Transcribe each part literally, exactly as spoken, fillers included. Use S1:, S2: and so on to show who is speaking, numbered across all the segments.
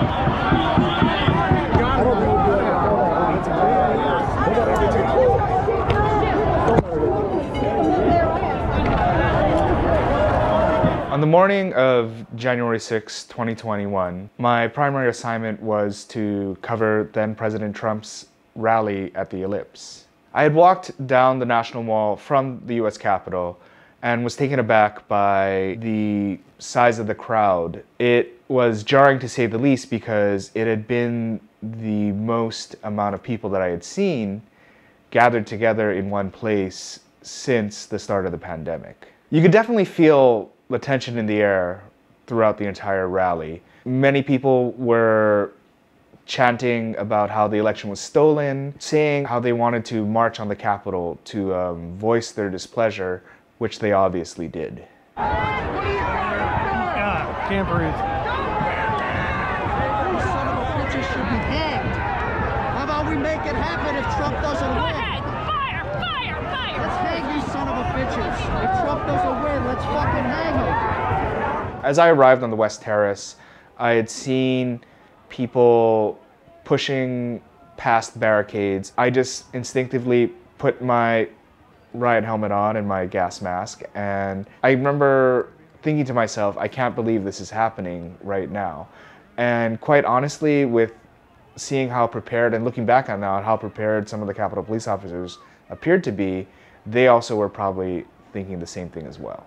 S1: On the morning of January sixth, twenty twenty-one, my primary assignment was to cover then President Trump's rally at the Ellipse. I had walked down the National Mall from the U S Capitol and was taken aback by the size of the crowd. It was jarring to say the least because it had been the most amount of people that I had seen gathered together in one place since the start of the pandemic. You could definitely feel the tension in the air throughout the entire rally. Many people were chanting about how the election was stolen, saying how they wanted to march on the Capitol to um, voice their displeasure, which they obviously did.
S2: God, can't breathe.
S3: Those son of a bitches should be hanged. How about we make it happen if Trump doesn't
S4: Go
S3: win?
S4: ahead. Fire, fire, fire.
S3: Let's hang these son of a bitches. If Trump doesn't win, let's fucking hang them.
S1: As I arrived on the West Terrace, I had seen people pushing past barricades. I just instinctively put my riot helmet on and my gas mask, and I remember thinking to myself, I can't believe this is happening right now. And quite honestly, with seeing how prepared, and looking back on now, how prepared some of the Capitol Police officers appeared to be, they also were probably thinking the same thing as well.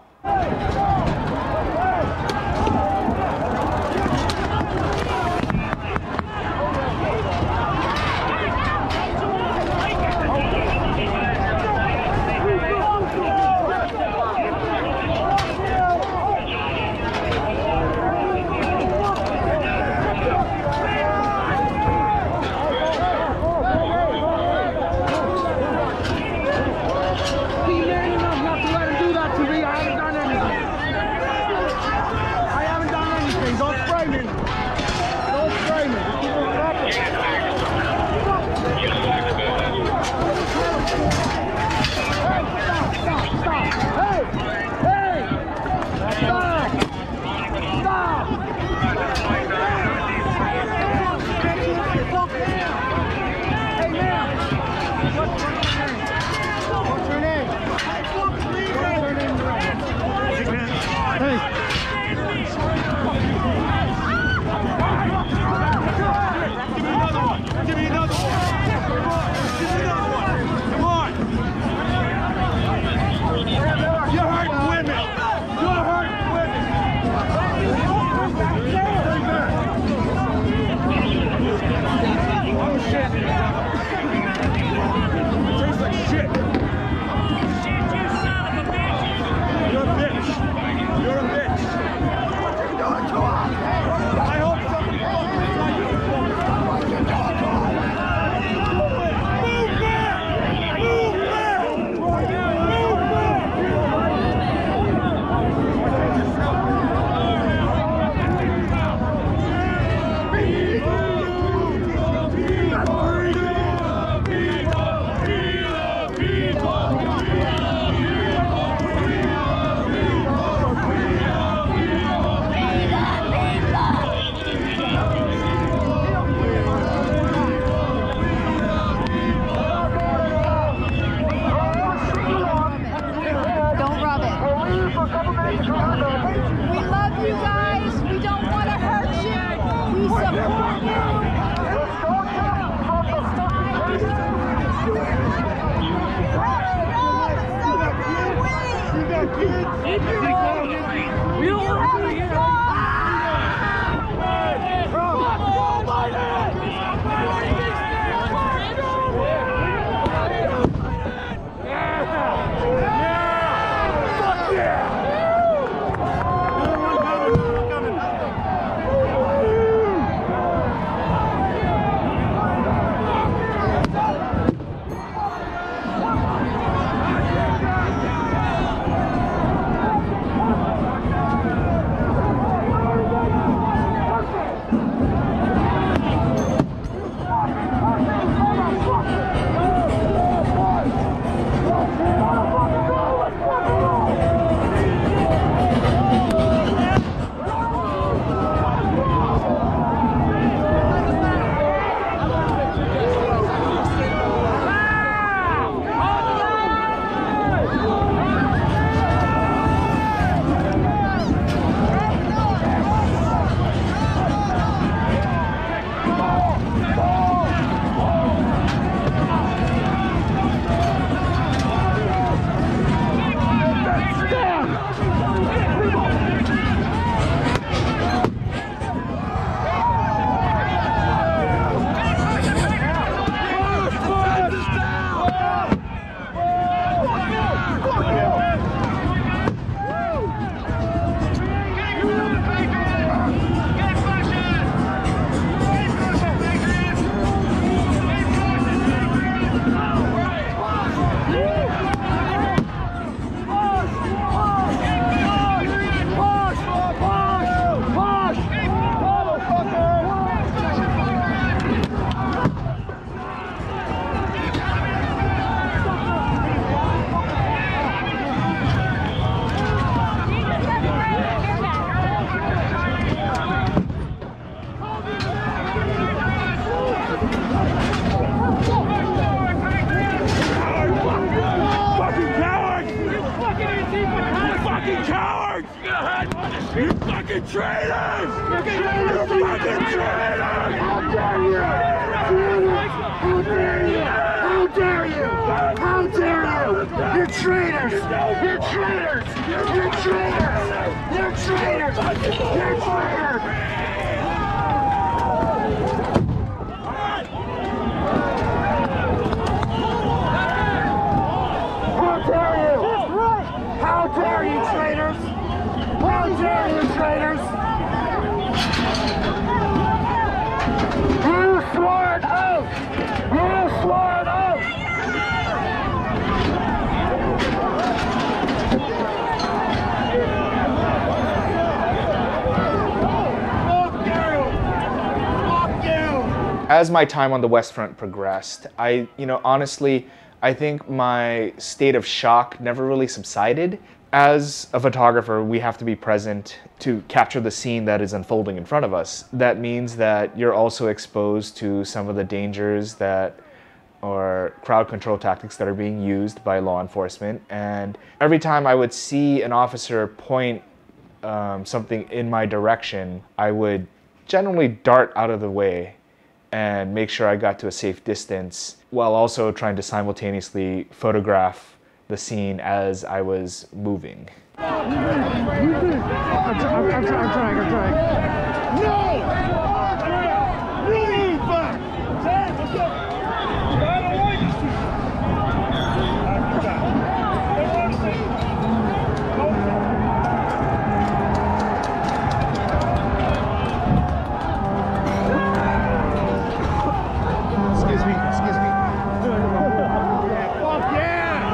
S2: fucking traitors! You fucking traitors! How dare you! How dare you! How dare you! How dare you! You're traitors! You're traitors! You're traitors! You're traitors! You're traitors! How dare you! How dare you, traitors! How dare you, traitors! You swore an oath! You swore an oath! Fuck you! Fuck you!
S1: As my time on the West Front progressed, I, you know, honestly, I think my state of shock never really subsided. As a photographer, we have to be present to capture the scene that is unfolding in front of us. That means that you're also exposed to some of the dangers that or crowd control tactics that are being used by law enforcement. And every time I would see an officer point um, something in my direction, I would generally dart out of the way and make sure I got to a safe distance while also trying to simultaneously photograph the scene as I was moving.
S2: I'm, I'm, I'm trying, I'm trying, I'm trying. No! Move back! Let's go! Excuse me, excuse me. Fuck yeah!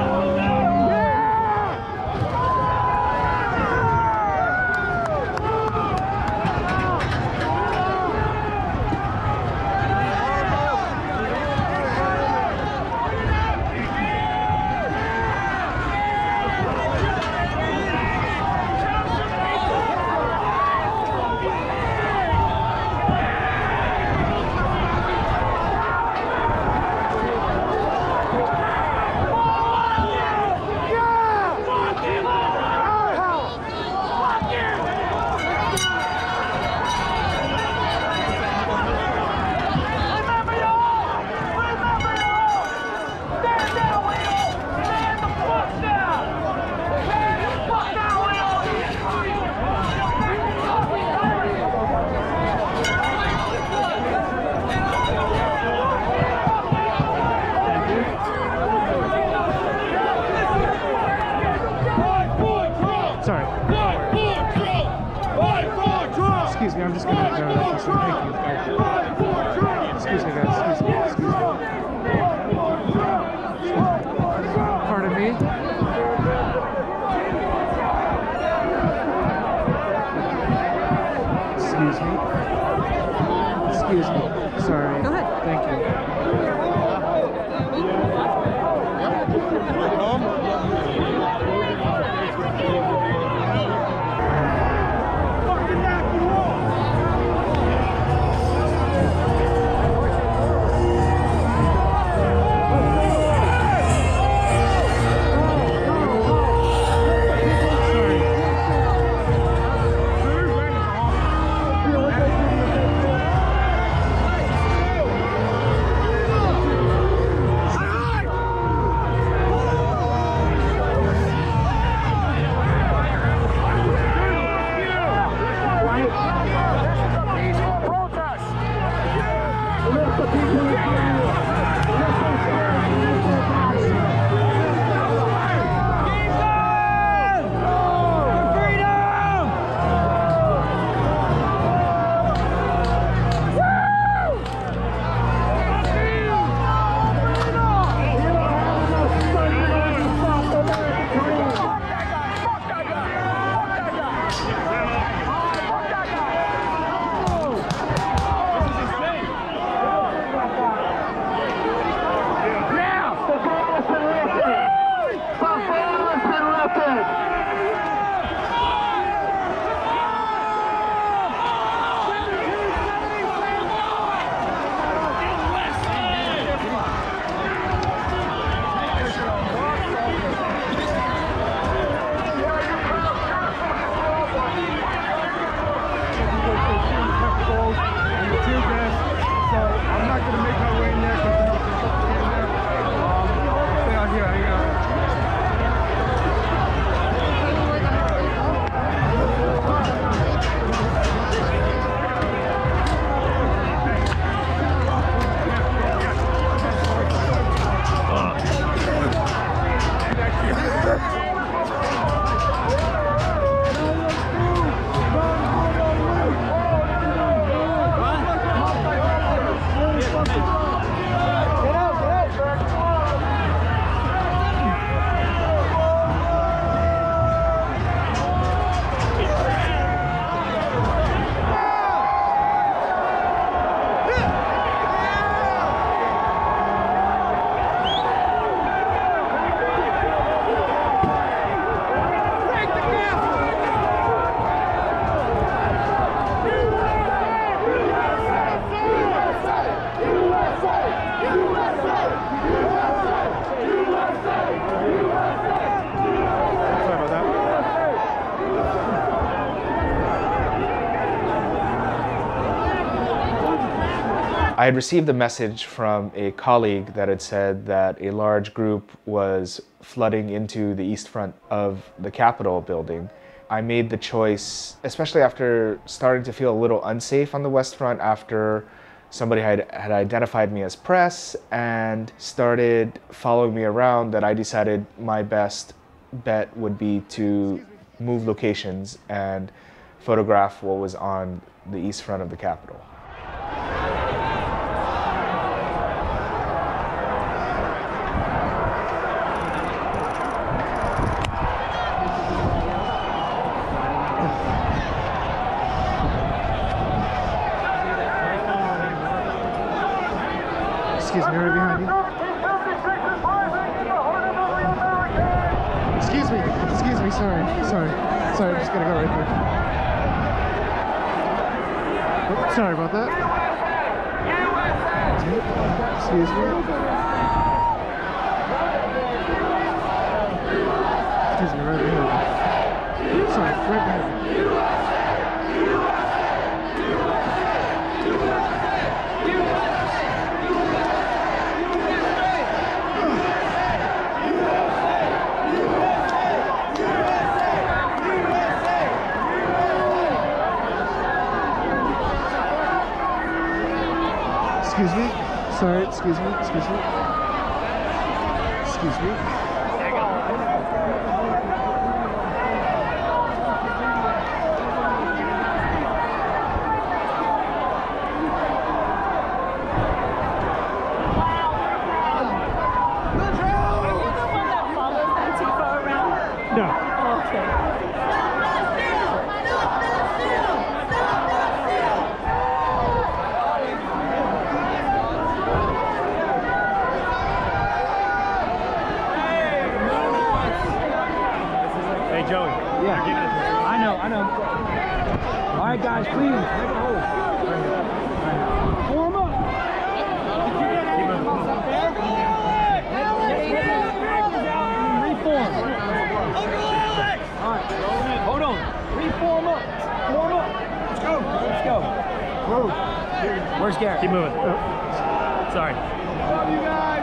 S2: Sorry. Excuse me, I'm just gonna go that this way. Thank you. Excuse me, guys. Excuse me. Excuse me. Pardon me. Excuse me. Excuse me. Sorry. Go ahead. Thank you. not going to make my way in there because there's something in there. Um, stay out here, hang out.
S1: I had received a message from a colleague that had said that a large group was flooding into the east front of the Capitol building. I made the choice, especially after starting to feel a little unsafe on the west front after somebody had, had identified me as press and started following me around, that I decided my best bet would be to move locations and photograph what was on the east front of the Capitol.
S2: Excuse me, right behind you. Excuse me, excuse me, sorry, sorry, sorry, I'm just gonna go right here. Oh, sorry about that. Excuse me. Excuse me, right behind you. Sorry, right behind you. Excuse me. Sorry, excuse me, excuse me. Excuse me. No.
S4: Okay.
S5: Hey Joey. Yeah. I know, I know. All right, guys, please. Make a hole. Form up. Reform. All right. Hold on. Reform up. Form up. Let's go. Let's go. Move. Where's Garrett? Keep moving. Sorry.
S2: Love you guys.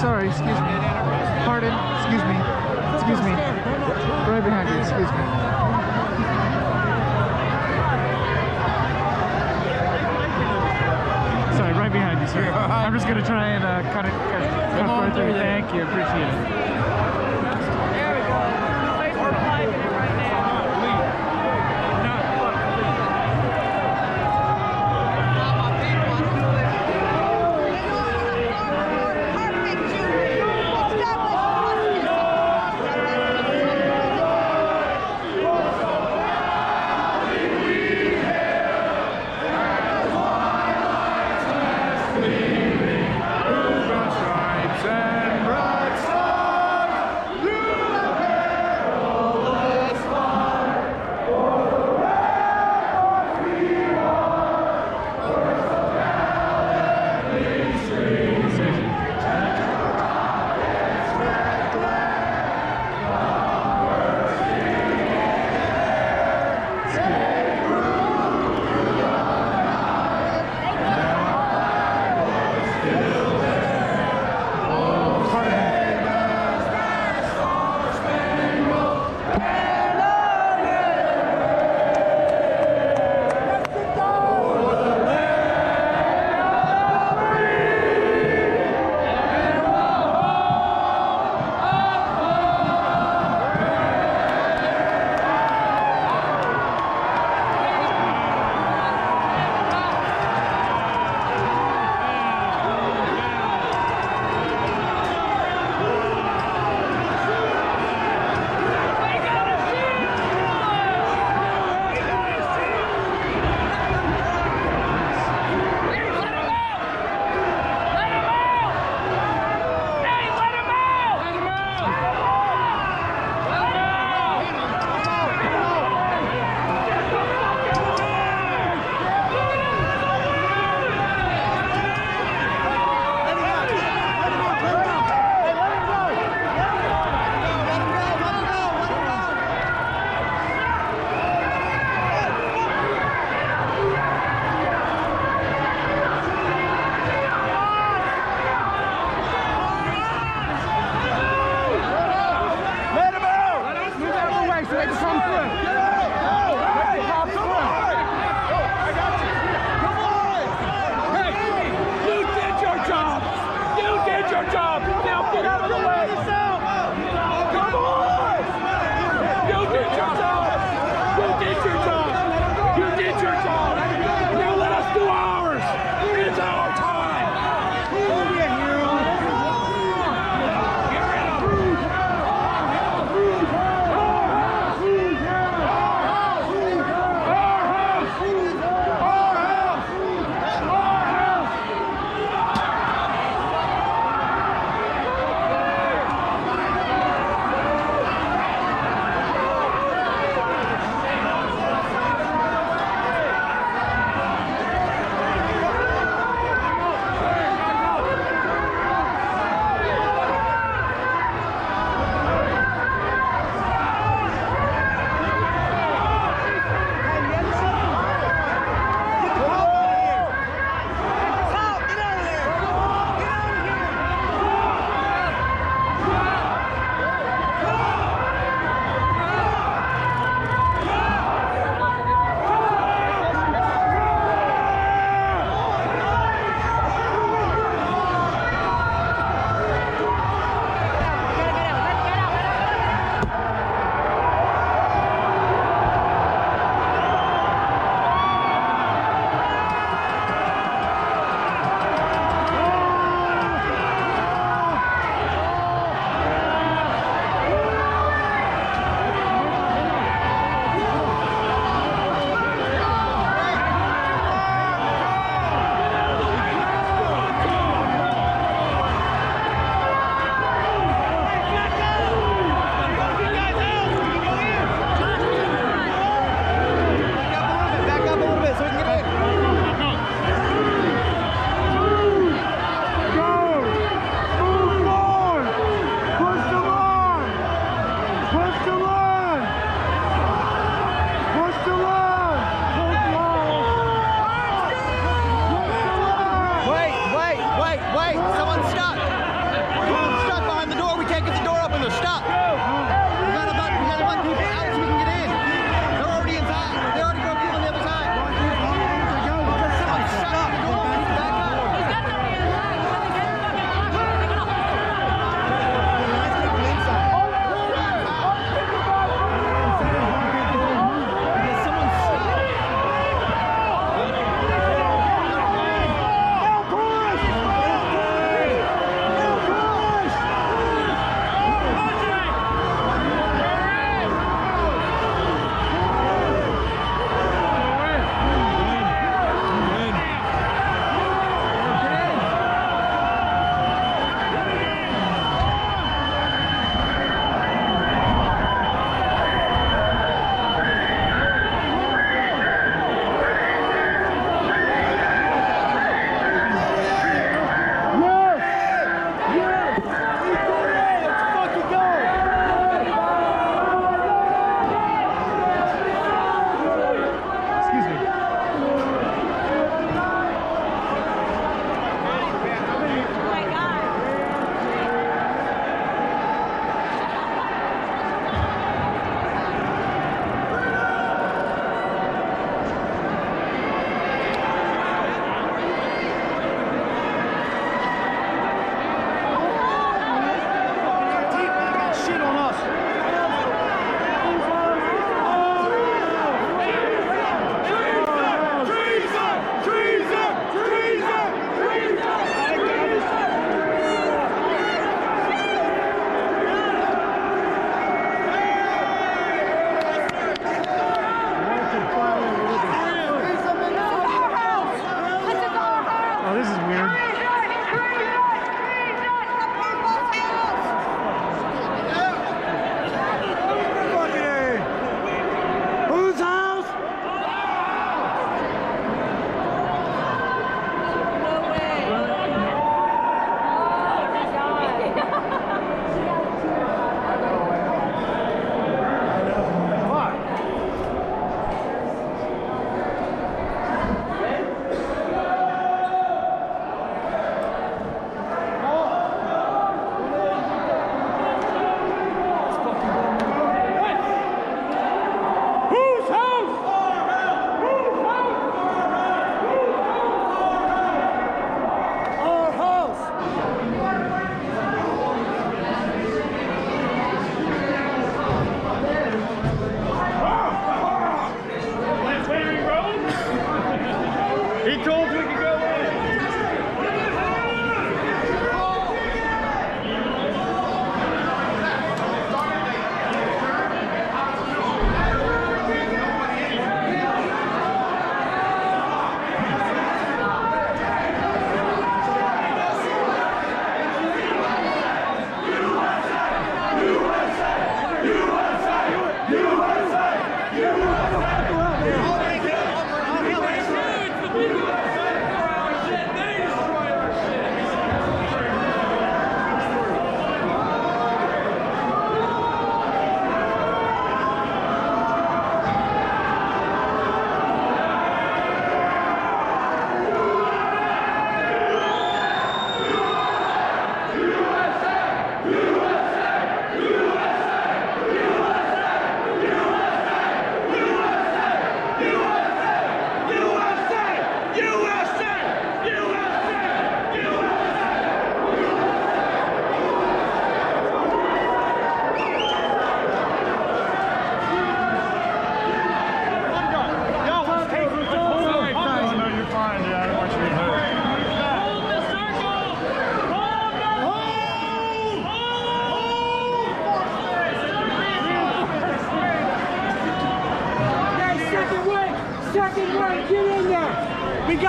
S1: sorry, excuse me. Pardon, excuse me. Excuse me. Right behind you, excuse me. Sorry, right behind you, sir. I'm just gonna try and uh, cut it, cut, cut right through. Thank you, appreciate it.
S4: There we go. We're flying it right now.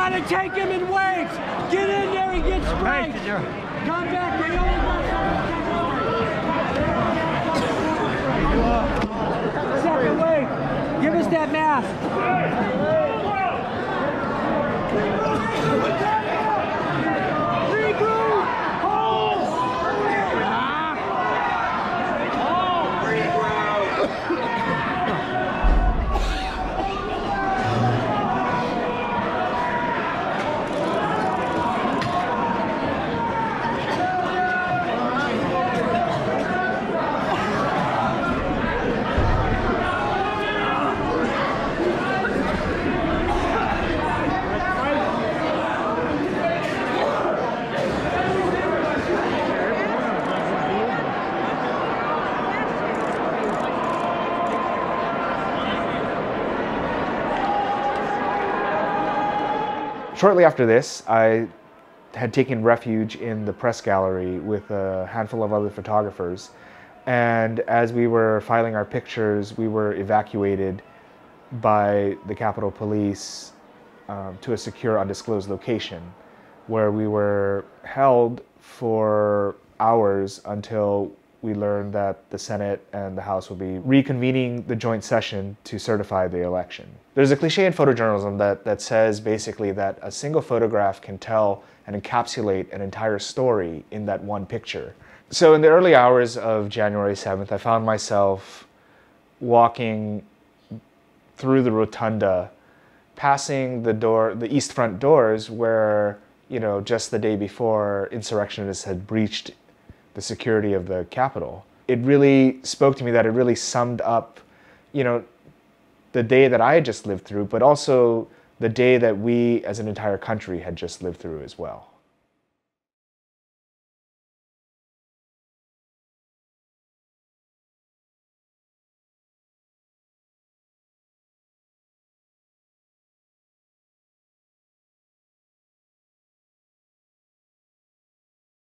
S5: gotta take him in waves. Get in there and get sprayed. Come back. They only got second wave. Give us that mask.
S1: Shortly after this, I had taken refuge in the press gallery with a handful of other photographers. And as we were filing our pictures, we were evacuated by the Capitol Police um, to a secure, undisclosed location, where we were held for hours until we learned that the Senate and the House will be reconvening the joint session to certify the election. There's a cliche in photojournalism that, that says basically that a single photograph can tell and encapsulate an entire story in that one picture. So in the early hours of January seventh, I found myself walking through the rotunda, passing the door, the east front doors where, you know, just the day before insurrectionists had breached the security of the Capitol. It really spoke to me that it really summed up, you know, the day that I had just lived through, but also the day that we as an entire country had just lived through as well.